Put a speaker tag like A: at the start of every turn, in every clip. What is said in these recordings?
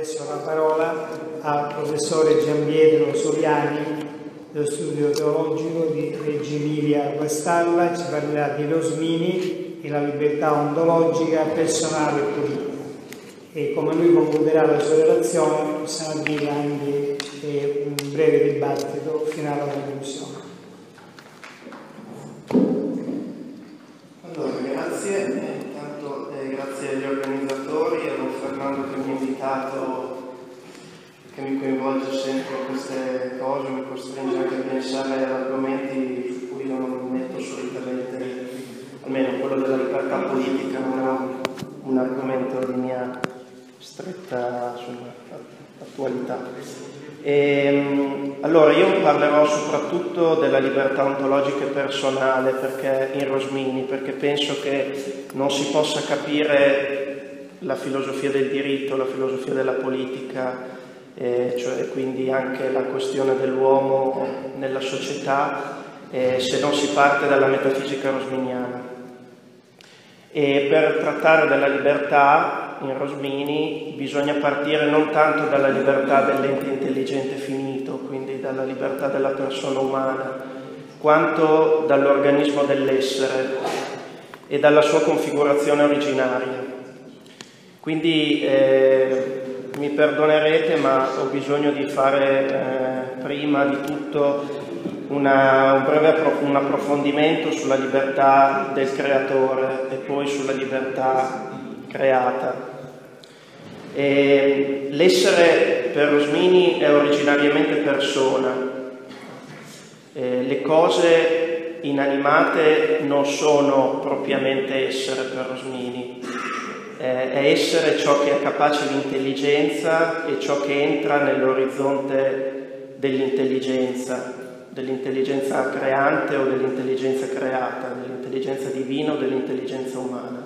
A: adesso la parola al professore Gianpietro Soliani dello Studio Teologico di Reggio Emilia Guastalla. Ci parlerà di Rosmini e la libertà ontologica personale e politica. E come lui concluderà la sua relazione, possiamo aprire anche un breve dibattito fino alla conclusione.
B: Allora, grazie. Intanto grazie agli organizzatori, a Don Fernando che mi ha invitato, che mi coinvolge sempre in queste cose, mi costringe anche a pensare ad argomenti su cui non metto solitamente, almeno quello della libertà politica non è un argomento di mia stretta attualità. Allora io parlerò soprattutto della libertà ontologica e personale in Rosmini, perché penso che non si possa capire la filosofia del diritto, la filosofia della politica, cioè quindi anche la questione dell'uomo nella società, se non si parte dalla metafisica rosminiana. E per trattare della libertà in Rosmini bisogna partire non tanto dalla libertà dell'ente intelligente finito, quindi dalla libertà della persona umana, quanto dall'organismo dell'essere e dalla sua configurazione originaria. Quindi mi perdonerete, ma ho bisogno di fare prima di tutto un approfondimento sulla libertà del creatore e poi sulla libertà creata. L'essere per Rosmini è originariamente persona. Le cose inanimate non sono propriamente essere per Rosmini. È essere ciò che è capace di intelligenza e ciò che entra nell'orizzonte dell'intelligenza creante o dell'intelligenza creata, dell'intelligenza divina o dell'intelligenza umana.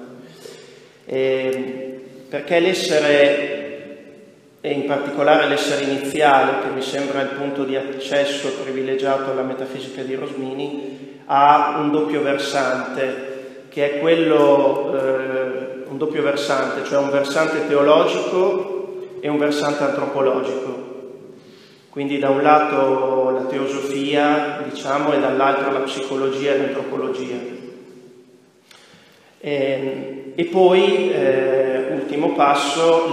B: Perché l'essere, e in particolare l'essere iniziale, che mi sembra il punto di accesso privilegiato alla metafisica di Rosmini, ha un doppio versante, che è quello, un doppio versante, cioè un versante teologico e un versante antropologico. Quindi da un lato la teosofia, diciamo, e dall'altro la psicologia e l'antropologia. E poi, ultimo passo,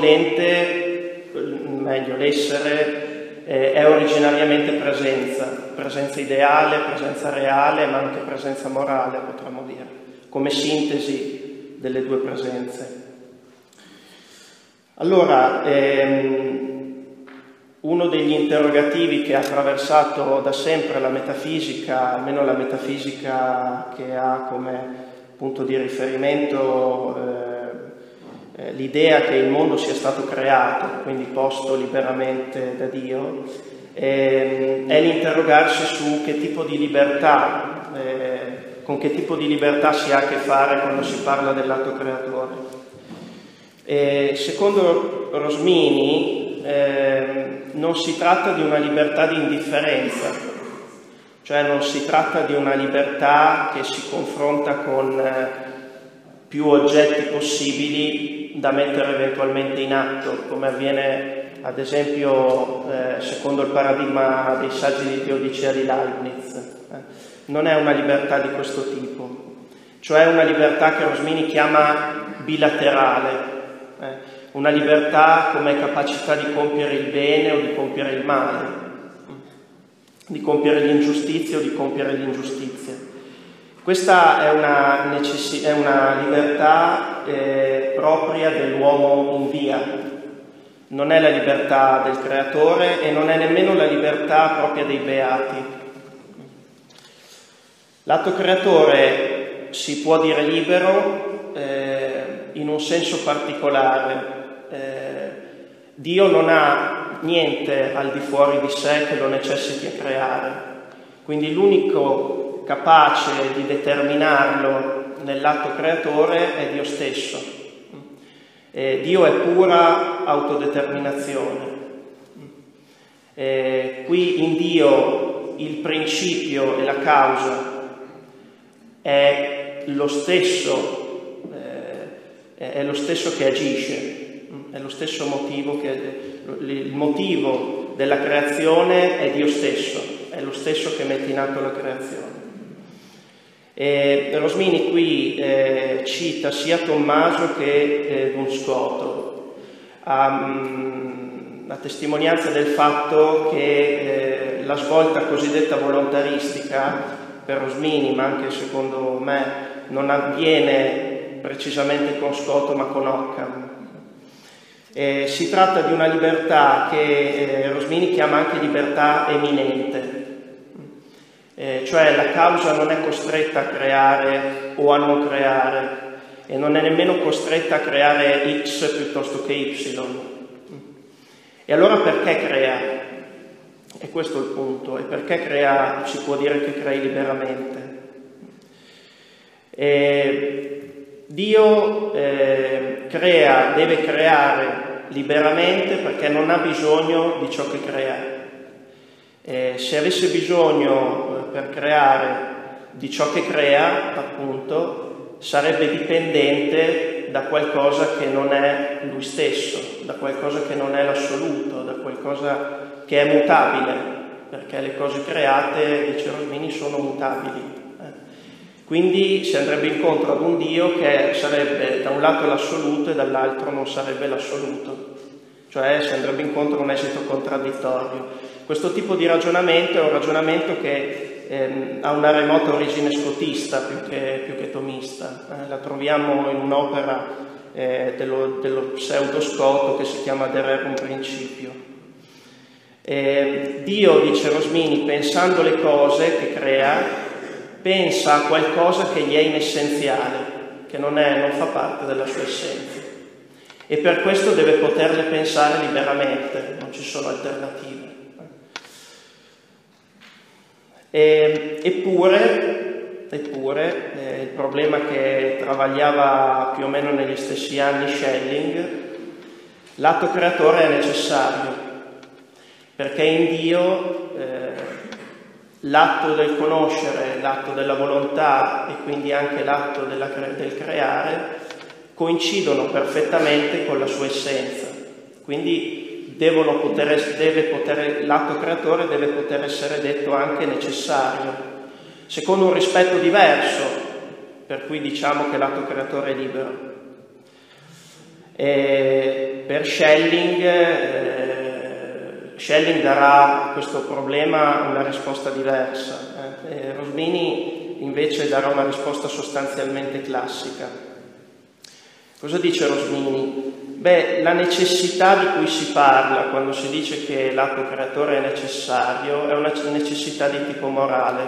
B: l'essere è originariamente presenza ideale, presenza reale, ma anche presenza morale, potremmo dire, come sintesi delle due presenze. Allora, uno degli interrogativi che ha attraversato da sempre la metafisica, almeno la metafisica che ha come punto di riferimento l'idea che il mondo sia stato creato, quindi posto liberamente da Dio, è l'interrogarsi su che tipo di libertà, con che tipo di libertà si ha a che fare quando si parla dell'atto creatore. Secondo Rosmini non si tratta di una libertà di indifferenza, cioè non si tratta di una libertà che si confronta con più oggetti possibili da mettere eventualmente in atto, come avviene ad esempio secondo il paradigma dei saggi di Teodicea di Leibniz. Non è una libertà di questo tipo, cioè una libertà che Rosmini chiama bilaterale, una libertà come capacità di compiere il bene o di compiere il male, di compiere l'ingiustizia o di compiere l'ingiustizia. Questa è una libertà propria dell'uomo in via, non è la libertà del creatore e non è nemmeno la libertà propria dei beati. L'atto creatore si può dire libero in un senso particolare. Dio non ha niente al di fuori di sé che lo necessiti a creare, quindi l'unico capace di determinarlo nell'atto creatore è Dio stesso. Dio è pura autodeterminazione. Qui in Dio il principio e la causa è lo stesso che agisce. È lo stesso motivo il motivo della creazione è Dio stesso, è lo stesso che mette in atto la creazione. Rosmini qui cita sia Tommaso che Duns Scoto a testimonianza del fatto che la svolta cosiddetta volontaristica per Rosmini, ma anche secondo me, non avviene precisamente con Scoto ma con Occam. Si tratta di una libertà che Rosmini chiama anche libertà eminente, cioè la causa non è costretta a creare o a non creare e non è nemmeno costretta a creare X piuttosto che Y. E allora perché crea? E questo è il punto. E perché crea? Si può dire che crei liberamente. Dio crea, deve creare liberamente perché non ha bisogno di ciò che crea. Se avesse bisogno per creare di ciò che crea, appunto, sarebbe dipendente da qualcosa che non è lui stesso, da qualcosa che non è l'assoluto, da qualcosa che è mutabile, perché le cose create, dice Rosmini, sono mutabili. Quindi si andrebbe incontro ad un Dio che sarebbe da un lato l'assoluto e dall'altro non sarebbe l'assoluto, cioè si andrebbe incontro a un esito contraddittorio. Questo tipo di ragionamento è un ragionamento che ha una remota origine scotista più che tomista. La troviamo in un'opera dello pseudo Scoto che si chiama De Rerum Principio. Dio, dice Rosmini, pensando le cose che crea, pensa a qualcosa che gli è inessenziale, che non fa parte della sua essenza. E per questo deve poterle pensare liberamente, non ci sono alternative. Eppure, il problema che travagliava più o meno negli stessi anni Schelling, l'atto creatore è necessario, perché in Dio l'atto del conoscere, l'atto della volontà e quindi anche l'atto del creare coincidono perfettamente con la sua essenza. Quindi l'atto creatore deve poter essere detto anche necessario, secondo un rispetto diverso, per cui diciamo che l'atto creatore è libero. Per Schelling darà a questo problema una risposta diversa. Rosmini invece darà una risposta sostanzialmente classica. Cosa dice Rosmini? La necessità di cui si parla quando si dice che l'atto creatore è necessario è una necessità di tipo morale,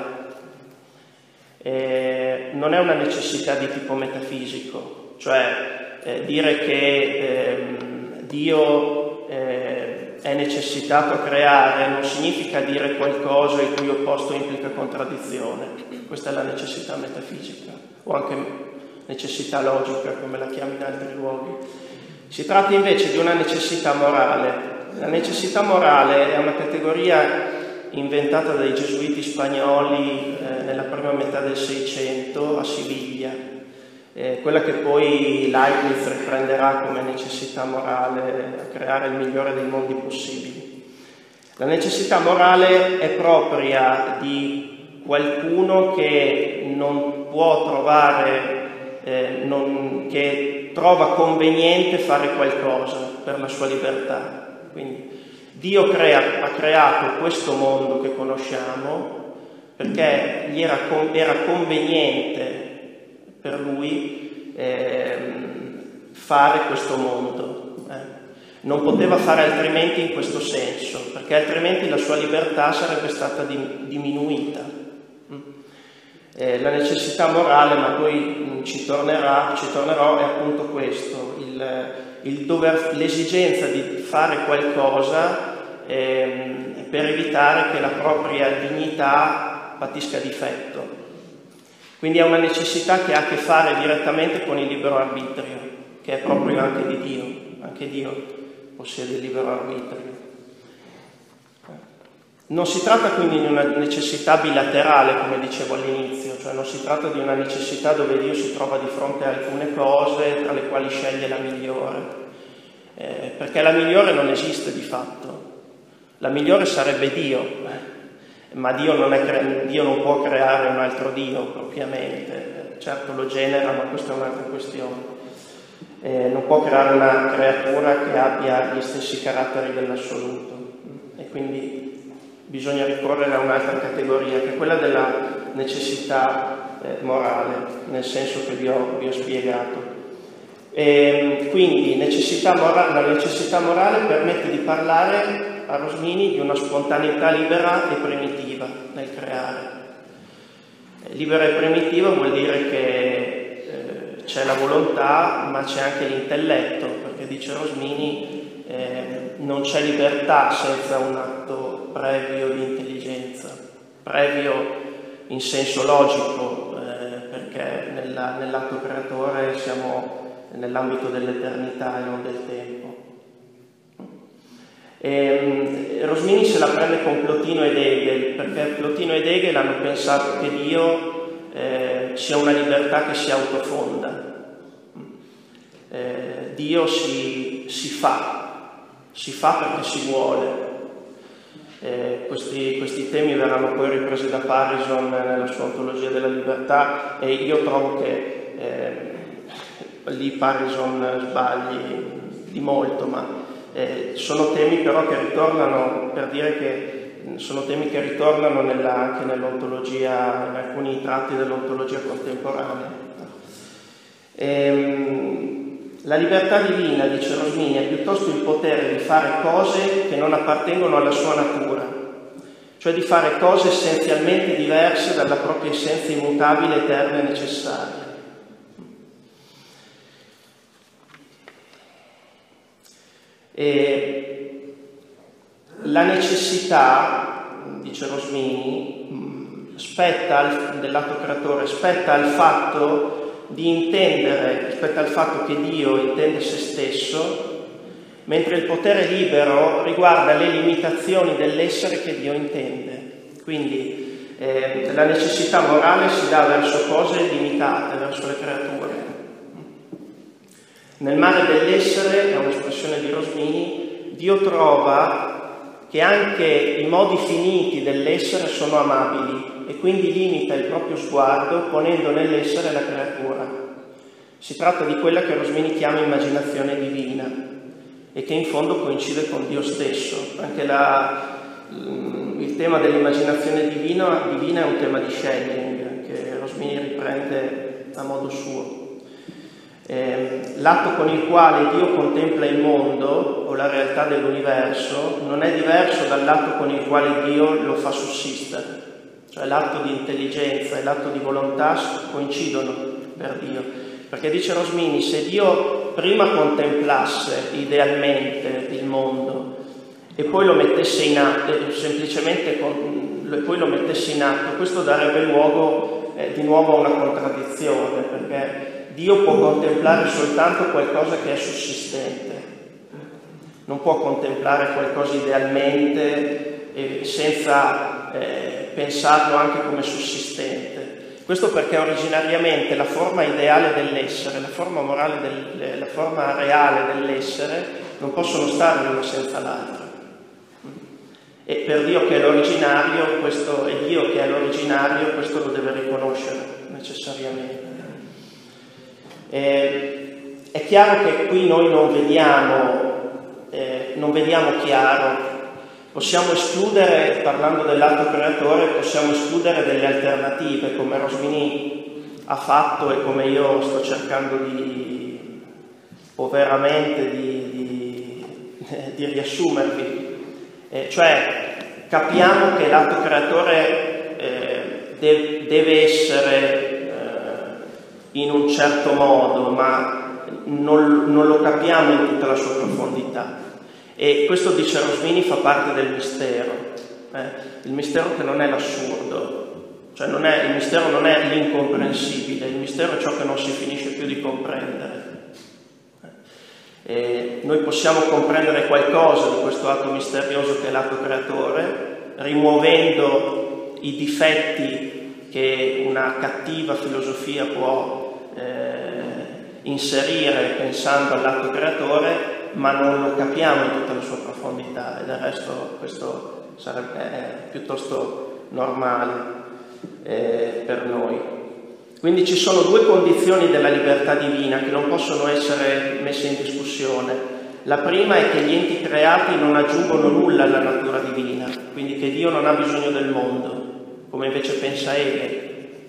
B: non è una necessità di tipo metafisico, cioè dire che Dio è necessitato a creare non significa dire qualcosa il cui opposto implica contraddizione. Questa è la necessità metafisica, o anche necessità logica, come la chiama in altri luoghi. Si tratta invece di una necessità morale. La necessità morale è una categoria inventata dai gesuiti spagnoli nella prima metà del Seicento a Siviglia, quella che poi Leibniz riprenderà come necessità morale a creare il migliore dei mondi possibili. La necessità morale è propria di qualcuno che non può trovare, che trova conveniente fare qualcosa per la sua libertà. Quindi Dio ha creato questo mondo che conosciamo perché gli era conveniente per lui fare questo mondo. Non poteva fare altrimenti in questo senso, perché altrimenti la sua libertà sarebbe stata diminuita. La necessità morale, ma poi ci tornerò, è appunto questo, l'esigenza di fare qualcosa per evitare che la propria dignità patisca difetto. Quindi è una necessità che ha a che fare direttamente con il libero arbitrio, che è proprio anche di Dio. Anche Dio possiede il libero arbitrio. Non si tratta quindi di una necessità bilaterale, come dicevo all'inizio, cioè non si tratta di una necessità dove Dio si trova di fronte a alcune cose tra le quali sceglie la migliore. perché la migliore non esiste di fatto. La migliore sarebbe Dio, ma Dio non può creare un altro Dio propriamente, certo lo genera, ma questa è un'altra questione. Non può creare una creatura che abbia gli stessi caratteri dell'assoluto, e quindi bisogna ricorrere a un'altra categoria, che è quella della necessità morale, nel senso che vi ho spiegato. Quindi la necessità morale permette di parlare a Rosmini di una spontaneità libera e primitiva nel creare. Libera e primitiva vuol dire che c'è la volontà, ma c'è anche l'intelletto, perché dice Rosmini non c'è libertà senza un atto previo di intelligenza, previo in senso logico, perché nell'atto creatore siamo nell'ambito dell'eternità e non del tempo. Rosmini se la prende con Plotino ed Hegel, perché Plotino ed Hegel hanno pensato che Dio sia una libertà che si autofonda. Dio si fa perché si vuole. Questi temi verranno poi ripresi da Parison nella sua ontologia della libertà, e io trovo che lì Parison sbagli di molto, ma sono temi però che ritornano, per dire che sono temi che ritornano anche nell'ontologia, in alcuni tratti dell'ontologia contemporanea. La libertà divina, dice Rosmini, è piuttosto il potere di fare cose che non appartengono alla sua natura, cioè di fare cose essenzialmente diverse dalla propria essenza immutabile, eterna e necessaria. La necessità, dice Rosmini, dell'atto creatore, spetta al fatto di intendere, spetta al fatto che Dio intende se stesso, mentre il potere libero riguarda le limitazioni dell'essere che Dio intende. Quindi la necessità morale si dà verso cose limitate, verso le creature. Nel mare dell'essere, è un'espressione di Rosmini, Dio trova che anche i modi finiti dell'essere sono amabili e quindi limita il proprio sguardo ponendo nell'essere la creatura. Si tratta di quella che Rosmini chiama immaginazione divina e che in fondo coincide con Dio stesso. Anche il tema dell'immaginazione divina è un tema di Schelling che Rosmini riprende a modo suo. L'atto con il quale Dio contempla il mondo o la realtà dell'universo non è diverso dall'atto con il quale Dio lo fa sussistere, cioè l'atto di intelligenza e l'atto di volontà coincidono per Dio, perché dice Rosmini, se Dio prima contemplasse idealmente il mondo e poi lo mettesse in atto, semplicemente poi lo mettesse in atto, questo darebbe luogo di nuovo a una contraddizione, perché Dio può contemplare soltanto qualcosa che è sussistente, non può contemplare qualcosa idealmente senza pensarlo anche come sussistente. Questo perché originariamente la forma ideale dell'essere, la forma morale, la forma reale dell'essere non possono stare l'una senza l'altra. E per Dio che è l'originario, questo è Dio che è l'originario, questo lo deve riconoscere necessariamente. È chiaro che qui noi non vediamo chiaro, possiamo escludere, parlando dell'atto creatore, possiamo escludere delle alternative come Rosmini ha fatto e come io sto cercando poveramente di riassumervi. Cioè capiamo che l'atto creatore deve essere in un certo modo, ma non lo capiamo in tutta la sua profondità. E questo, dice Rosmini, fa parte del mistero. Il mistero che non è l'assurdo, cioè il mistero non è l'incomprensibile, il mistero è ciò che non si finisce più di comprendere. Noi possiamo comprendere qualcosa di questo atto misterioso che è l'atto creatore, rimuovendo i difetti che una cattiva filosofia può inserire pensando all'atto creatore, ma non lo capiamo in tutta la sua profondità, e del resto questo sarebbe piuttosto normale per noi. Quindi ci sono due condizioni della libertà divina che non possono essere messe in discussione. La prima è che gli enti creati non aggiungono nulla alla natura divina, quindi che Dio non ha bisogno del mondo, come invece pensa Hegel.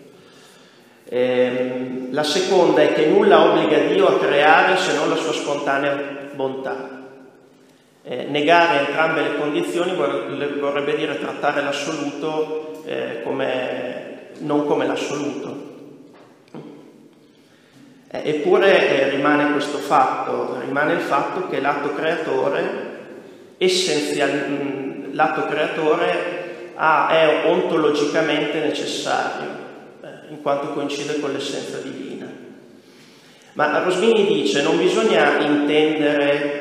B: La seconda è che nulla obbliga Dio a creare se non la sua spontanea bontà. Negare entrambe le condizioni vorrebbe dire trattare l'assoluto non come l'assoluto. Eppure rimane il fatto che l'atto creatore è ontologicamente necessario, in quanto coincide con l'essenza divina. Ma Rosmini dice: non bisogna intendere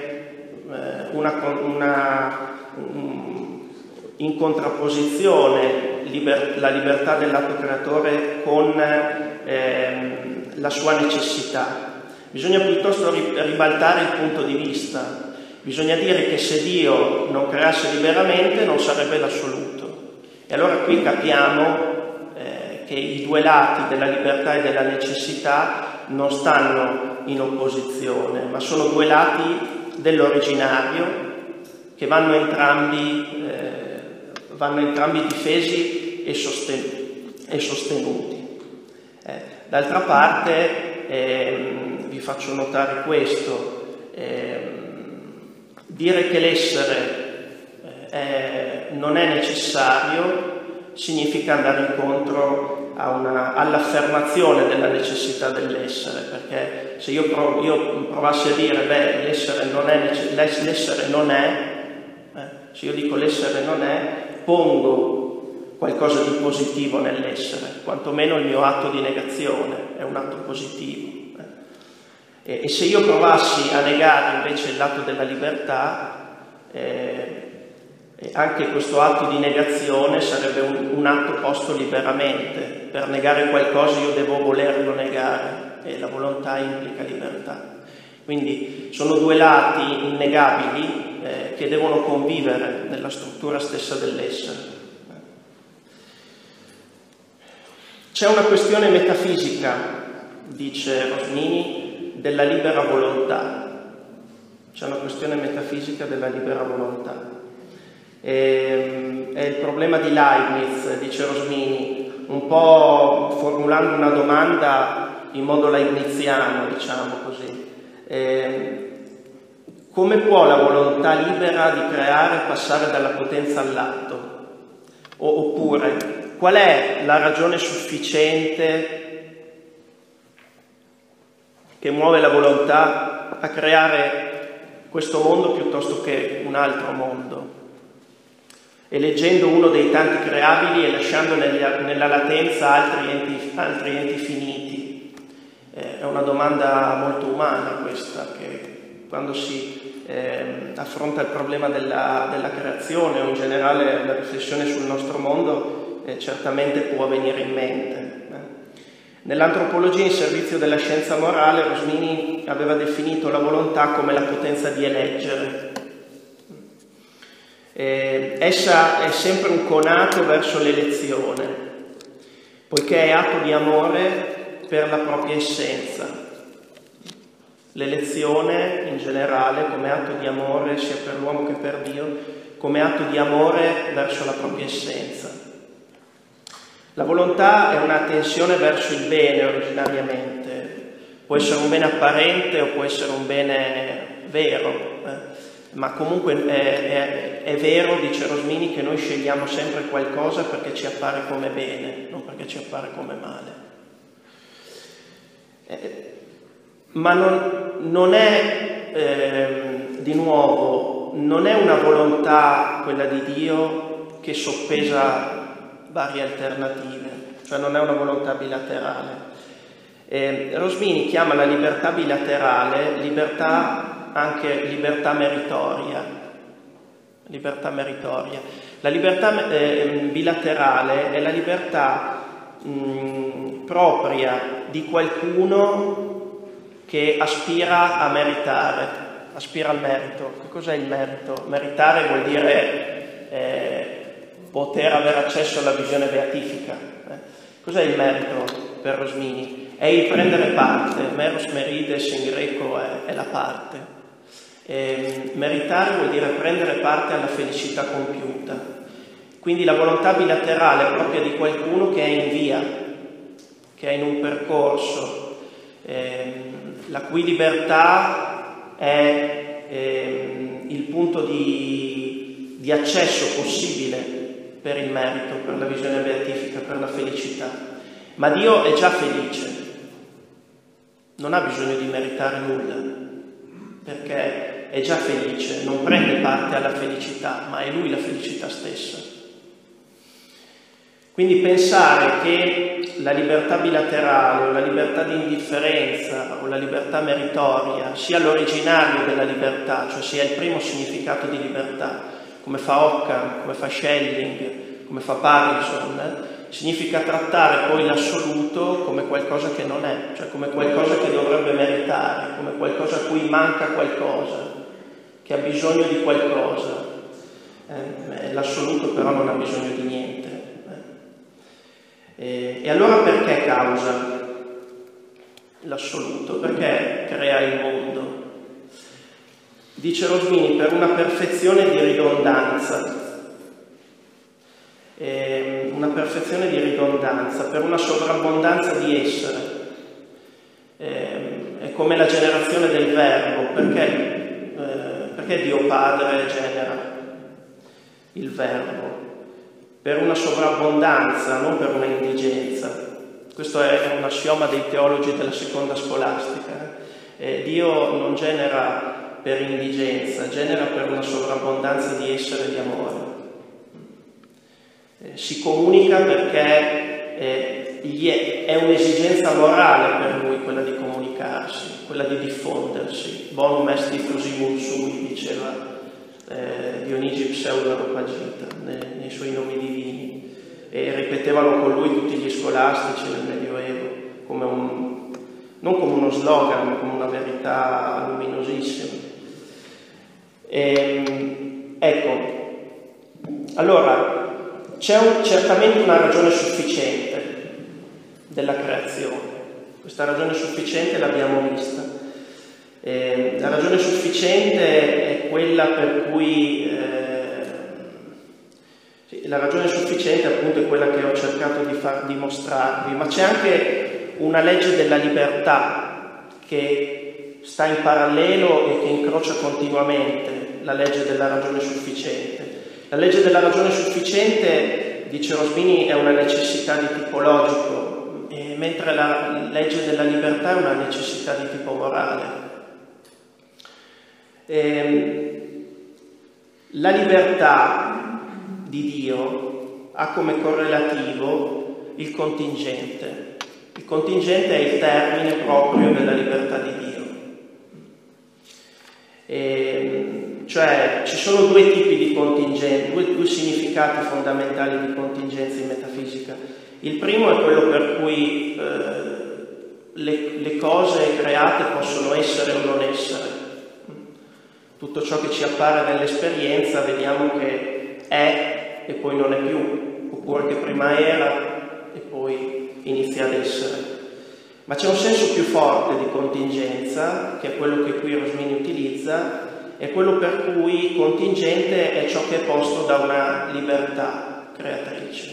B: in contrapposizione la libertà dell'atto creatore con la sua necessità. Bisogna piuttosto ribaltare il punto di vista. Bisogna dire che se Dio non creasse liberamente non sarebbe l'assoluto. E allora qui capiamo che i due lati della libertà e della necessità non stanno in opposizione, ma sono due lati dell'originario che vanno entrambi difesi e sostenuti. D'altra parte vi faccio notare questo: dire che l'essere non è necessario significa andare incontro all'affermazione della necessità dell'essere, perché se io provassi a dire l'essere non è, se io dico l'essere non è, pongo qualcosa di positivo nell'essere, quantomeno il mio atto di negazione è un atto positivo. E se io provassi a negare invece il lato della libertà, anche questo atto di negazione sarebbe un atto posto liberamente. Per negare qualcosa io devo volerlo negare, e la volontà implica libertà. Quindi sono due lati innegabili che devono convivere nella struttura stessa dell'essere. C'è una questione metafisica, dice Rosmini, della libera volontà. C'è una questione metafisica della libera volontà. È il problema di Leibniz, dice Rosmini, un po' formulando una domanda in modo leibniziano, diciamo così. Come può la volontà libera di creare passare dalla potenza all'atto? Oppure, qual è la ragione sufficiente che muove la volontà a creare questo mondo piuttosto che un altro mondo? Eleggendo uno dei tanti creabili e lasciando nella latenza altri enti finiti. È una domanda molto umana questa, che quando si affronta il problema della creazione o in generale la riflessione sul nostro mondo certamente può venire in mente. Nell'antropologia in servizio della scienza morale, Rosmini aveva definito la volontà come la potenza di eleggere. Essa è sempre un conato verso l'elezione, poiché è atto di amore per la propria essenza. L'elezione in generale come atto di amore sia per l'uomo che per Dio, come atto di amore verso la propria essenza. La volontà è una tensione verso il bene originariamente, può essere un bene apparente o può essere un bene vero, ma comunque è vero, dice Rosmini, che noi scegliamo sempre qualcosa perché ci appare come bene, non perché ci appare come male. Ma non è, di nuovo, non è una volontà, quella di Dio, che soppesa varie alternative, cioè non è una volontà bilaterale. Rosmini chiama la libertà bilaterale anche libertà meritoria. La libertà bilaterale è la libertà propria di qualcuno che aspira a meritare. aspira al merito. Che cos'è il merito? Meritare vuol dire poter avere accesso alla visione beatifica. Cos'è il merito per Rosmini? È il prendere parte. Meros merides in greco è la parte. Meritare vuol dire prendere parte alla felicità compiuta. Quindi la volontà bilaterale propria di qualcuno che è in via, che è in un percorso, la cui libertà è il punto di accesso possibile per il merito, per la visione beatifica, per la felicità. Ma Dio è già felice, non ha bisogno di meritare nulla, perché è già felice, non prende parte alla felicità, ma è Lui la felicità stessa. Quindi pensare che la libertà bilaterale o la libertà di indifferenza o la libertà meritoria sia l'originario della libertà, cioè sia il primo significato di libertà, come fa Occam, come fa Schelling, come fa Parkinson, significa trattare poi l'assoluto come qualcosa che non è, cioè come qualcosa che dovrebbe meritare, come qualcosa a cui manca qualcosa, che ha bisogno di qualcosa. L'assoluto però non ha bisogno di niente. E allora perché causa l'assoluto? Perché crea il mondo? Dice Rosmini, per una perfezione di ridondanza. Una perfezione di ridondanza, per una sovrabbondanza di essere. È come la generazione del verbo. Perché Dio Padre genera il verbo? Per una sovrabbondanza, non per una indigenza. Questo è un assioma dei teologi della seconda scolastica. Dio non genera per indigenza, genera per una sovrabbondanza di essere e di amore. Si comunica perché è un'esigenza morale per lui quella di comunicarsi, quella di diffondersi. Bonum est diffusivum sui, diceva Dionigi Pseudo-Areopagita nei suoi nomi divini, e ripetevano con lui tutti gli scolastici nel Medioevo, non come uno slogan, ma come una verità luminosissima. Ecco, allora c'è certamente una ragione sufficiente della creazione. Questa ragione sufficiente l'abbiamo vista. La ragione sufficiente è quella per cui la ragione sufficiente appunto è quella che ho cercato di far dimostrarvi, ma c'è anche una legge della libertà che sta in parallelo e che incrocia continuamente la legge della ragione sufficiente. La legge della ragione sufficiente, dice Rosmini, è una necessità di tipo logico, mentre la legge della libertà è una necessità di tipo morale. La libertà di Dio ha come correlativo il contingente. Il contingente è il termine proprio della libertà di Dio. Cioè ci sono due tipi di contingente, due significati fondamentali di contingenza in metafisica. Il primo è quello per cui le cose create possono essere o non essere. Tutto ciò che ci appare nell'esperienza vediamo che è e poi non è più, oppure che prima era e poi inizia ad essere. Ma c'è un senso più forte di contingenza, che è quello che qui Rosmini utilizza, è quello per cui contingente è ciò che è posto da una libertà creatrice.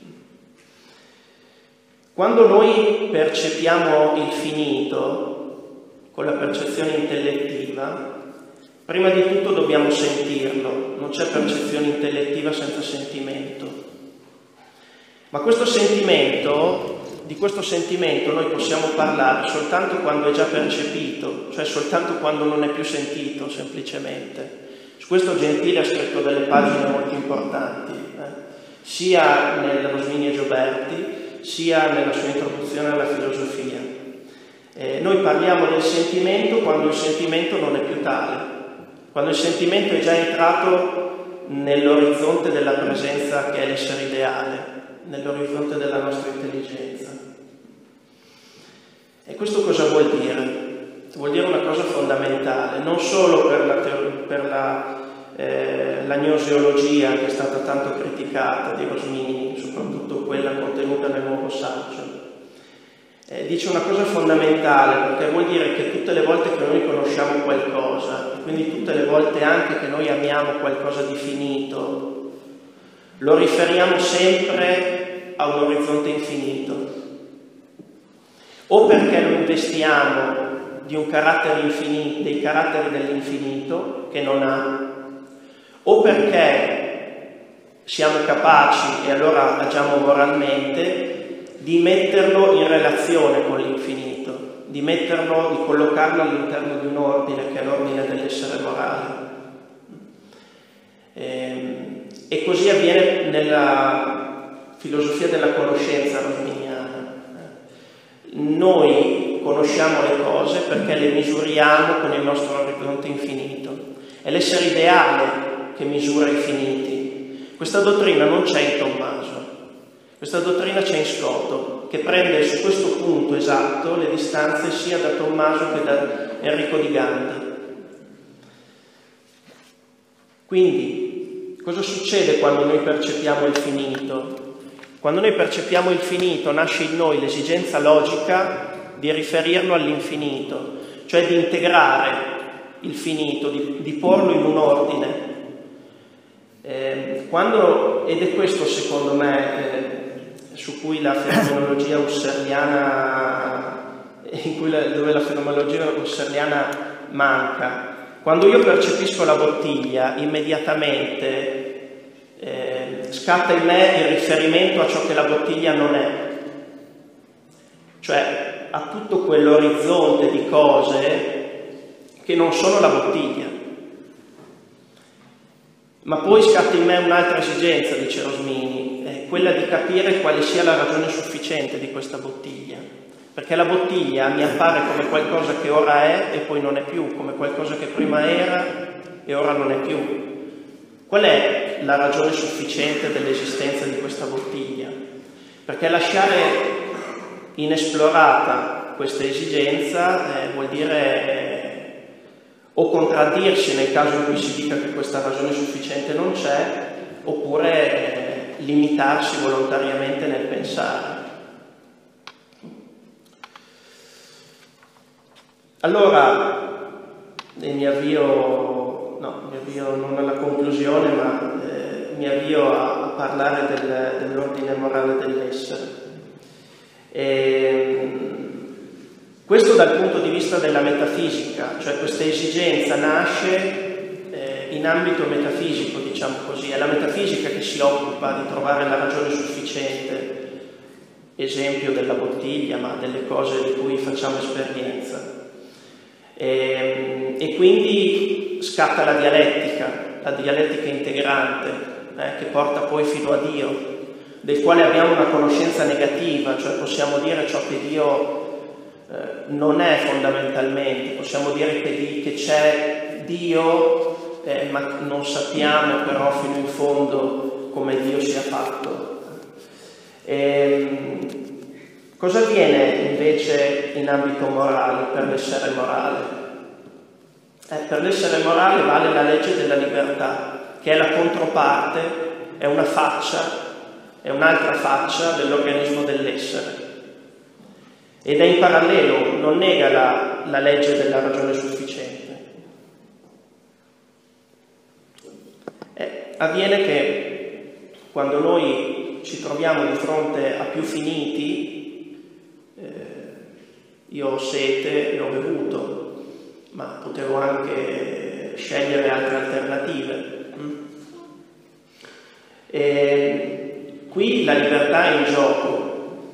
B: Quando noi percepiamo il finito con la percezione intellettiva, prima di tutto dobbiamo sentirlo, non c'è percezione intellettiva senza sentimento. Ma questo sentimento, di questo sentimento noi possiamo parlare soltanto quando è già percepito, cioè soltanto quando non è più sentito semplicemente. Su questo Gentile ha scritto delle pagine molto importanti, sia nel Rosmini e Gioberti, sia nella sua introduzione alla filosofia. Noi parliamo del sentimento quando il sentimento non è più tale. Quando il sentimento è già entrato nell'orizzonte della presenza che è l'essere ideale, nell'orizzonte della nostra intelligenza. E questo cosa vuol dire? vuol dire una cosa fondamentale, non solo per la gnoseologia che è stata tanto criticata di Rosmini, soprattutto quella contenuta nel Nuovo Saggio. Dice una cosa fondamentale, perché vuol dire che tutte le volte che noi conosciamo qualcosa, quindi tutte le volte anche che noi amiamo qualcosa di finito, lo riferiamo sempre a un orizzonte infinito, o perché lo investiamo di un carattere infinito, dei caratteri dell'infinito che non ha, o perché siamo capaci, e allora agiamo moralmente, di metterlo in relazione con l'infinito, di collocarlo all'interno di un ordine che è l'ordine dell'essere morale. E così avviene nella filosofia della conoscenza rosminiana. Noi conosciamo le cose perché le misuriamo con il nostro orizzonte infinito. È l'essere ideale che misura i finiti. Questa dottrina non c'è in Tommaso. Questa dottrina c'è in Scoto, che prende su questo punto esatto le distanze sia da Tommaso che da Enrico di Gandhi. Quindi, cosa succede quando noi percepiamo il finito? Quando noi percepiamo il finito, nasce in noi l'esigenza logica di riferirlo all'infinito, cioè di integrare il finito, di porlo in un ordine. Ed è questo, secondo me, su cui la fenomenologia husserliana, dove la fenomenologia husserliana manca. Quando io percepisco la bottiglia, immediatamente scatta in me il riferimento a ciò che la bottiglia non è, cioè a tutto quell'orizzonte di cose che non sono la bottiglia. Ma poi scatta in me un'altra esigenza, dice Rosmini, quella di capire quale sia la ragione sufficiente di questa bottiglia, perché la bottiglia mi appare come qualcosa che ora è e poi non è più, come qualcosa che prima era e ora non è più. Qual è la ragione sufficiente dell'esistenza di questa bottiglia? Perché lasciare inesplorata questa esigenza vuol dire o contraddirsi nel caso in cui si dica che questa ragione sufficiente non c'è, oppure limitarsi volontariamente nel pensare. Allora, mi avvio non alla conclusione, ma mi avvio a parlare dell'ordine morale dell'essere. Questo dal punto di vista della metafisica, cioè questa esigenza nasce in ambito metafisico, diciamo così. È la metafisica che si occupa di trovare la ragione sufficiente, esempio della bottiglia, ma delle cose di cui facciamo esperienza. E quindi scatta la dialettica integrante, che porta poi fino a Dio, del quale abbiamo una conoscenza negativa, cioè possiamo dire ciò che Dio non è fondamentalmente, possiamo dire che c'è Dio, ma non sappiamo però fino in fondo come Dio sia fatto. Cosa avviene invece in ambito morale per l'essere morale? Per l'essere morale vale la legge della libertà, che è la controparte, è una faccia, è un'altra faccia dell'organismo dell'essere. Ed è in parallelo, non nega la legge della ragione sufficiente. Avviene che quando noi ci troviamo di fronte a più finiti, io ho sete e ho bevuto, ma potevo anche scegliere altre alternative. Qui la libertà è in gioco.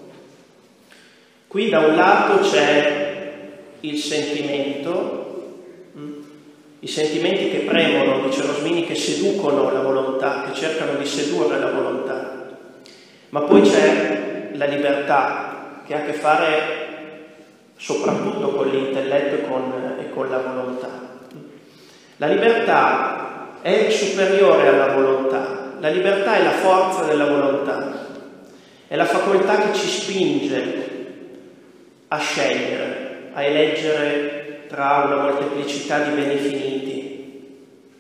B: Qui da un lato c'è il sentimento, i sentimenti che premono, dice Rosmini, che seducono la volontà, che cercano di sedurre la volontà. Ma poi c'è la libertà, che ha a che fare soprattutto con l'intelletto e con la volontà. La libertà è superiore alla volontà. La libertà è la forza della volontà, è la facoltà che ci spinge a scegliere, a eleggere tra una molteplicità di beni finiti.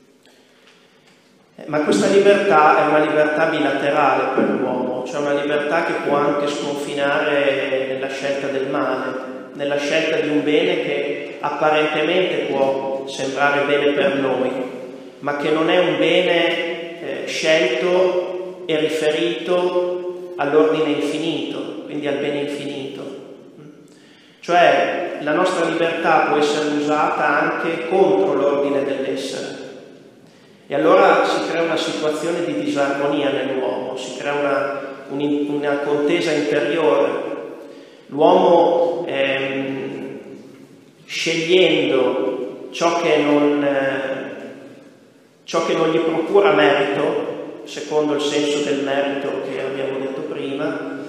B: Ma questa libertà è una libertà bilaterale per l'uomo, cioè una libertà che può anche sconfinare nella scelta del male, nella scelta di un bene che apparentemente può sembrare bene per noi, ma che non è un bene scelto e riferito all'ordine infinito, quindi al bene infinito. Cioè la nostra libertà può essere usata anche contro l'ordine dell'essere. E allora si crea una situazione di disarmonia nell'uomo, si crea una contesa interiore. L'uomo, scegliendo ciò che non gli procura merito, secondo il senso del merito che abbiamo detto prima,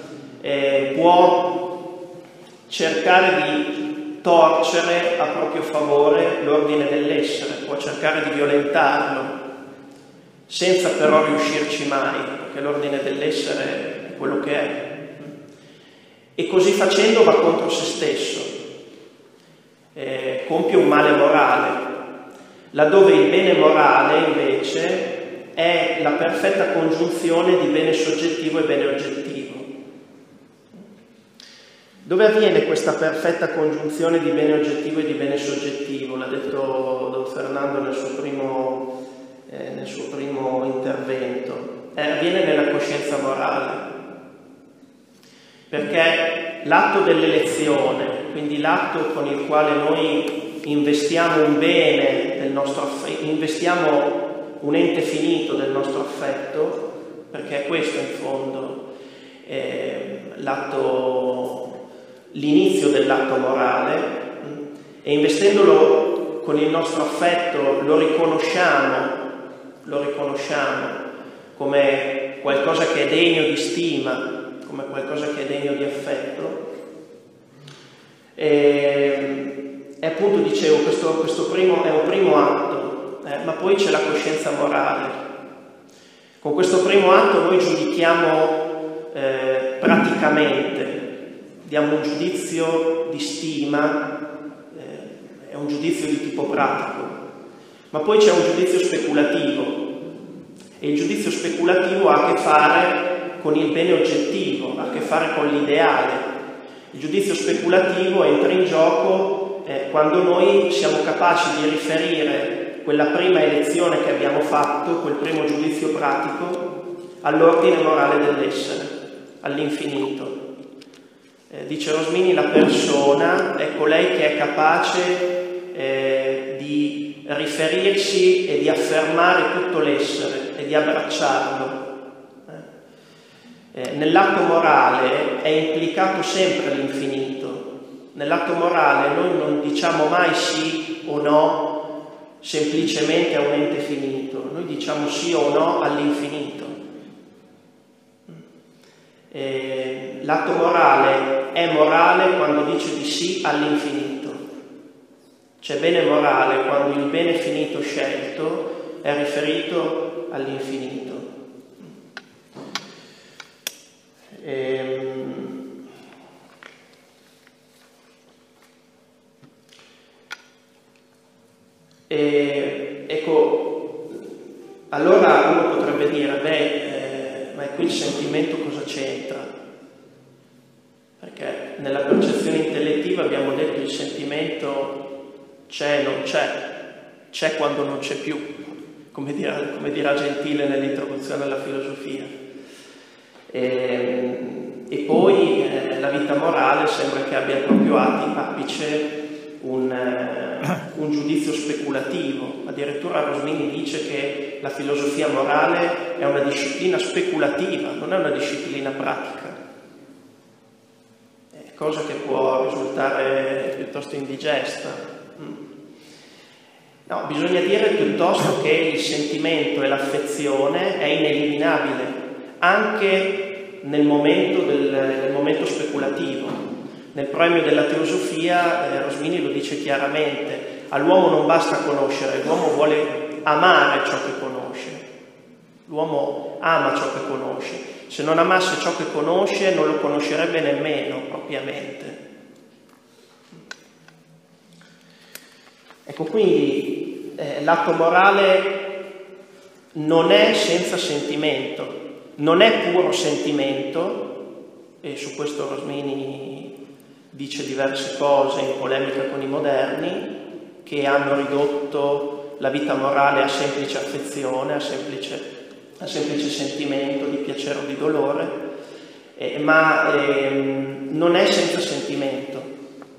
B: può cercare di torcere a proprio favore l'ordine dell'essere, può cercare di violentarlo, senza però riuscirci mai, perché l'ordine dell'essere è quello che è. E così facendo va contro se stesso, compie un male morale, laddove il bene morale invece è la perfetta congiunzione di bene soggettivo e bene oggettivo. Dove avviene questa perfetta congiunzione di bene oggettivo e di bene soggettivo? L'ha detto Don Fernando nel suo primo intervento. Avviene nella coscienza morale, perché l'atto dell'elezione, quindi l'atto con il quale noi investiamo un bene del nostro affetto, investiamo un ente finito del nostro affetto, perché è questo in fondo l'inizio dell'atto morale, e investendolo con il nostro affetto lo riconosciamo come qualcosa che è degno di stima, come qualcosa che è degno di affetto. E appunto dicevo, questo primo è un primo atto, ma poi c'è la coscienza morale. Con questo primo atto noi giudichiamo praticamente, diamo un giudizio di stima, è un giudizio di tipo pratico, ma poi c'è un giudizio speculativo, e il giudizio speculativo ha a che fare con il bene oggettivo, ha a che fare con l'ideale. Il giudizio speculativo entra in gioco quando noi siamo capaci di riferire quella prima elezione che abbiamo fatto, quel primo giudizio pratico, all'ordine morale dell'essere, all'infinito. Dice Rosmini, la persona è colei che è capace di riferirsi e di affermare tutto l'essere e di abbracciarlo. Nell'atto morale è implicato sempre l'infinito. Nell'atto morale noi non diciamo mai sì o no semplicemente a un ente finito, noi diciamo sì o no all'infinito. L'atto morale è morale quando dice di sì all'infinito. C'è bene morale quando il bene finito scelto è riferito all'infinito. Ecco, allora uno potrebbe dire, ma qui il sentimento cosa c'entra? Perché nella percezione intellettiva abbiamo detto il sentimento c'è, non c'è quando non c'è più, come dirà Gentile nell'introduzione alla filosofia. E poi la vita morale sembra che abbia proprio apice un giudizio speculativo. Addirittura Rosmini dice che la filosofia morale è una disciplina speculativa, non è una disciplina pratica, è cosa che può risultare piuttosto indigesta. No, bisogna dire piuttosto che il sentimento e l'affezione è ineliminabile anche nel momento speculativo. Nel Premio della Teosofia Rosmini lo dice chiaramente: all'uomo non basta conoscere, l'uomo vuole amare ciò che conosce. L'uomo ama ciò che conosce. Se non amasse ciò che conosce non lo conoscerebbe nemmeno propriamente. Ecco, quindi l'atto morale non è senza sentimento, non è puro sentimento, e su questo Rosmini dice diverse cose in polemica con i moderni, che hanno ridotto la vita morale a semplice affezione, a semplice sentimento di piacere o di dolore, ma non è senza sentimento.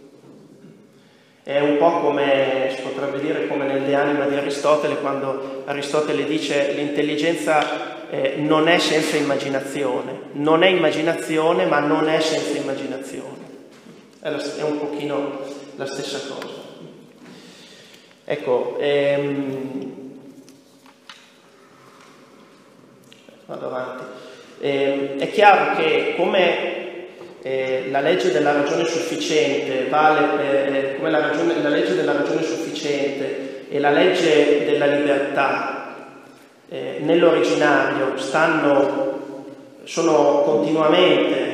B: È un po' come, si potrebbe dire, come nel De Anima di Aristotele, quando Aristotele dice l'intelligenza non è senza immaginazione, non è immaginazione ma non è senza immaginazione. È un pochino la stessa cosa. Ecco, vado avanti. È chiaro che come la legge della ragione sufficiente vale come la legge della ragione sufficiente e la legge della libertà nell'originario sono continuamente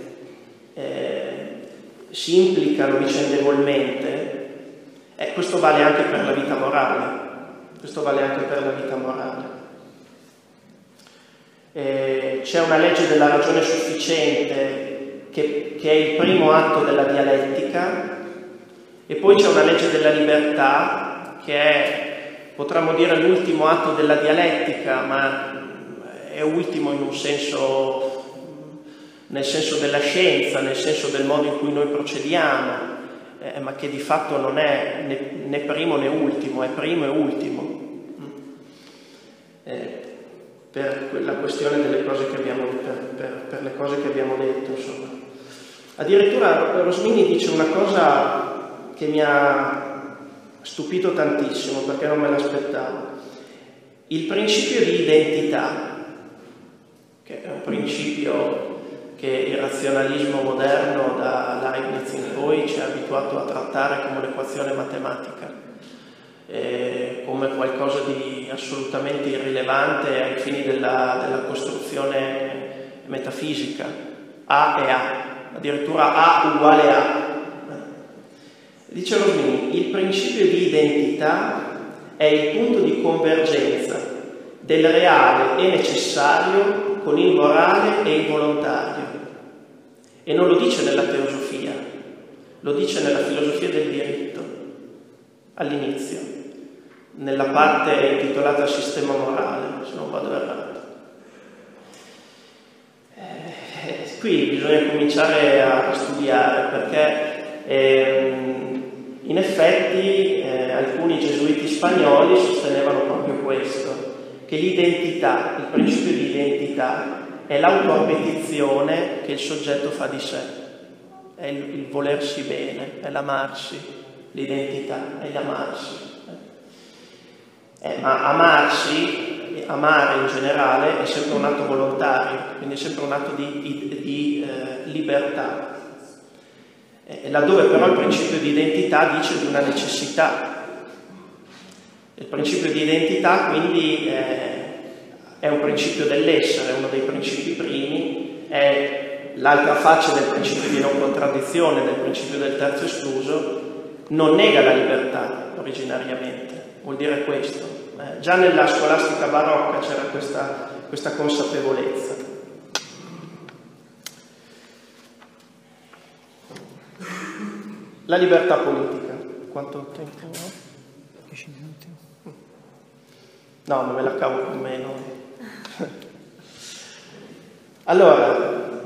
B: si implicano vicendevolmente, questo vale anche per la vita morale. Questo vale anche per la vita morale. C'è una legge della ragione sufficiente che è il primo atto della dialettica, e poi c'è una legge della libertà che è, potremmo dire, l'ultimo atto della dialettica, ma è ultimo in un senso, nel senso della scienza, nel senso del modo in cui noi procediamo, ma che di fatto non è né primo né ultimo, è primo e ultimo. Per la questione delle cose che abbiamo, per le cose che abbiamo detto, insomma. Addirittura Rosmini dice una cosa che mi ha stupito tantissimo, perché non me l'aspettavo. Il principio di identità, che è un principio che il razionalismo moderno da Leibniz in poi ci ha abituato a trattare come un'equazione matematica, come qualcosa di assolutamente irrilevante ai fini della costruzione metafisica. A è A, addirittura A uguale A. Dice Rosmini, il principio di identità è il punto di convergenza del reale e necessario con il morale e il volontario. E non lo dice nella teosofia, lo dice nella filosofia del diritto, all'inizio, nella parte intitolata Sistema morale, se non vado errato. Qui bisogna cominciare a studiare, perché in effetti alcuni gesuiti spagnoli sostenevano proprio questo, che l'identità, il principio di identità, è l'autoripetizione che il soggetto fa di sé, è il volersi bene, è l'amarsi, l'identità è l'amarsi. Ma amarsi, amare in generale, è sempre un atto volontario, quindi è sempre un atto di libertà. Laddove però il principio di identità dice di una necessità. Il principio di identità quindi è un principio dell'essere, è uno dei principi primi, è l'altra faccia del principio di non contraddizione, del principio del terzo escluso, non nega la libertà originariamente, vuol dire questo. Già nella scolastica barocca c'era questa consapevolezza. La libertà politica. Quanto tempo ho?
A: 10 minuti.
B: No, non me la cavo con meno. Allora,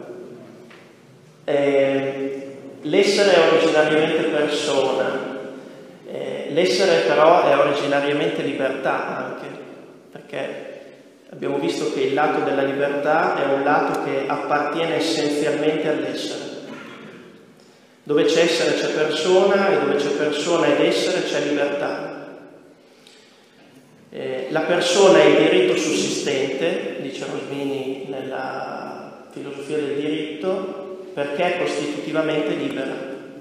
B: l'essere è originariamente persona, l'essere però è originariamente libertà anche, perché abbiamo visto che il lato della libertà è un lato che appartiene essenzialmente all'essere. Dove c'è essere c'è persona, e dove c'è persona ed essere c'è libertà. La persona è il diritto sussistente, dice Rosmini nella filosofia del diritto, perché è costitutivamente libera.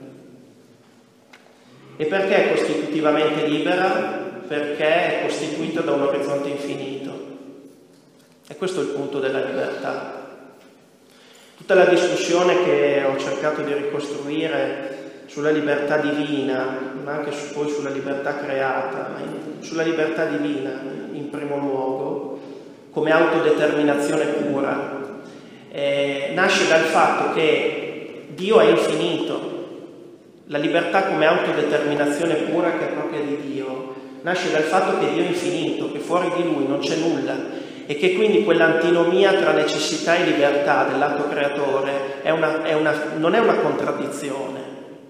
B: E perché è costitutivamente libera? Perché è costituita da un orizzonte infinito. E questo è il punto della libertà. Tutta la discussione che ho cercato di ricostruire sulla libertà divina, ma anche poi sulla libertà creata, ma sulla libertà divina in primo luogo, come autodeterminazione pura, nasce dal fatto che Dio è infinito. La libertà come autodeterminazione pura che è propria di Dio nasce dal fatto che Dio è infinito, che fuori di Lui non c'è nulla e che quindi quell'antinomia tra necessità e libertà dell'atto creatore non è una contraddizione.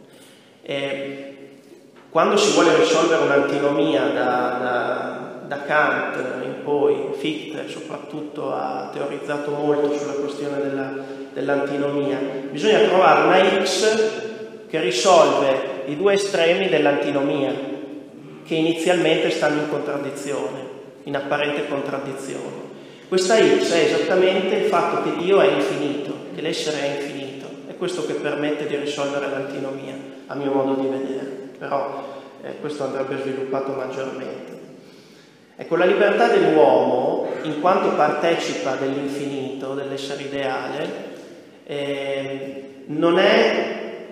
B: Quando si vuole risolvere un'antinomia da Kant in poi, Fichte soprattutto ha teorizzato molto sulla questione dell'antinomia, bisogna trovare una X che risolve i due estremi dell'antinomia, che inizialmente stanno in contraddizione, in apparente contraddizione. Questa X è esattamente il fatto che Dio è infinito, che l'essere è infinito, è questo che permette di risolvere l'antinomia, a mio modo di vedere, però questo andrebbe sviluppato maggiormente. Ecco, la libertà dell'uomo, in quanto partecipa dell'infinito, dell'essere ideale, non è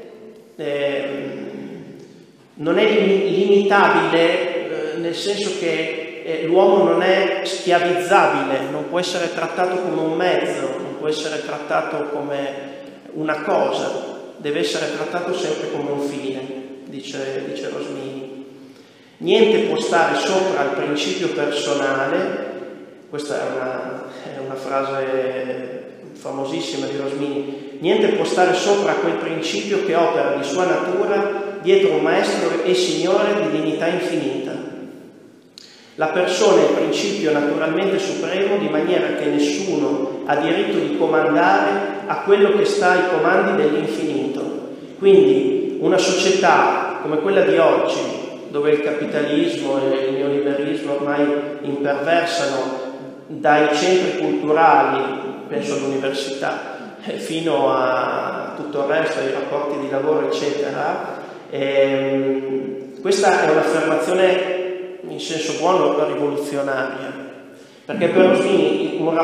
B: limitabile, nel senso che l'uomo non è schiavizzabile, non può essere trattato come un mezzo, non può essere trattato come una cosa, deve essere trattato sempre come un fine, dice Rosmini. Niente può stare sopra il principio personale, questa è una frase famosissima di Rosmini, niente può stare sopra quel principio che opera di sua natura dietro un maestro e signore di dignità infinita. La persona è il principio naturalmente supremo, di maniera che nessuno ha diritto di comandare a quello che sta ai comandi dell'infinito. Quindi una società come quella di oggi, dove il capitalismo e il neoliberismo ormai imperversano dai centri culturali, penso all'università, fino a tutto il resto, ai rapporti di lavoro, eccetera. Questa è un'affermazione in senso buono rivoluzionaria, perché per Rosmini i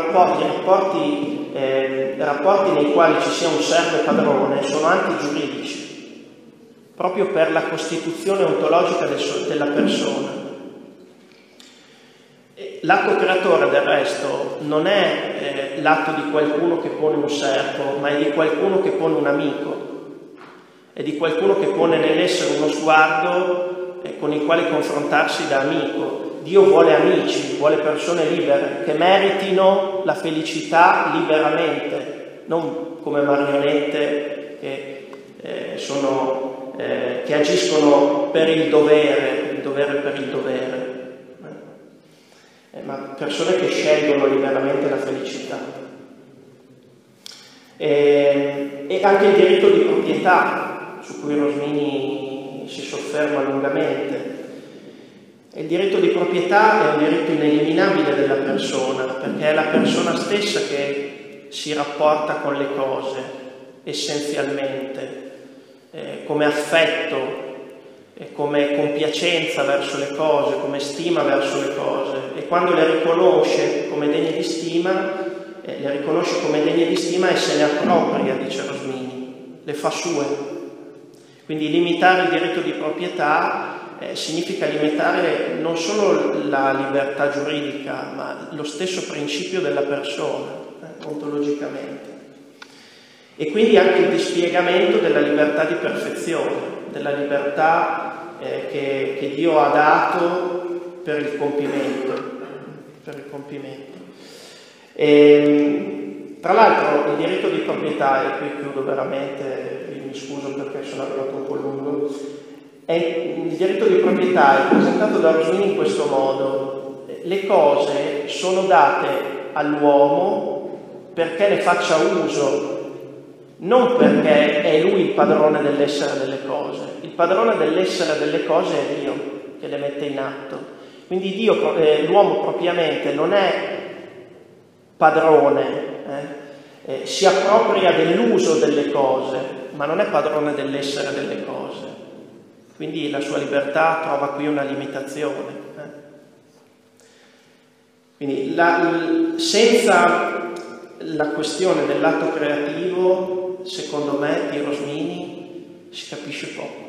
B: rapporti nei quali ci sia un servo e padrone sono antigiuridici, proprio per la costituzione ontologica della persona. L'atto creatore, del resto, non è l'atto di qualcuno che pone un servo, ma è di qualcuno che pone un amico, è di qualcuno che pone nell'essere uno sguardo con il quale confrontarsi da amico. Dio vuole amici, vuole persone libere, che meritino la felicità liberamente, non come marionette che agiscono per il dovere per il dovere. Ma persone che scelgono liberamente la felicità. E anche il diritto di proprietà, su cui Rosmini si sofferma lungamente. Il diritto di proprietà è un diritto ineliminabile della persona, perché è la persona stessa che si rapporta con le cose, essenzialmente, come affetto, come compiacenza verso le cose, come stima verso le cose, e quando le riconosce come degne di stima, e se ne appropria, dice Rosmini, le fa sue. Quindi limitare il diritto di proprietà significa limitare non solo la libertà giuridica, ma lo stesso principio della persona, ontologicamente. E quindi anche il dispiegamento della libertà di perfezione, della libertà che Dio ha dato per il compimento. Tra l'altro il diritto di proprietà, e qui chiudo veramente, mi scuso perché sono arrivato un po' lungo, il diritto di proprietà è presentato da Rosmini in questo modo: le cose sono date all'uomo perché ne faccia uso, non perché è lui il padrone dell'essere delle cose. Il padrone dell'essere delle cose è Dio, che le mette in atto. Quindi l'uomo propriamente non è padrone, si appropria dell'uso delle cose, ma non è padrone dell'essere delle cose. Quindi la sua libertà trova qui una limitazione. Quindi senza la questione dell'atto creativo, secondo me, di Rosmini, si capisce poco.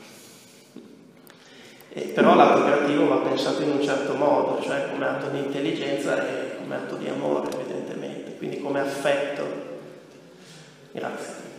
B: Però l'atto creativo va pensato in un certo modo, cioè come atto di intelligenza e come atto di amore, evidentemente, quindi come affetto. Grazie.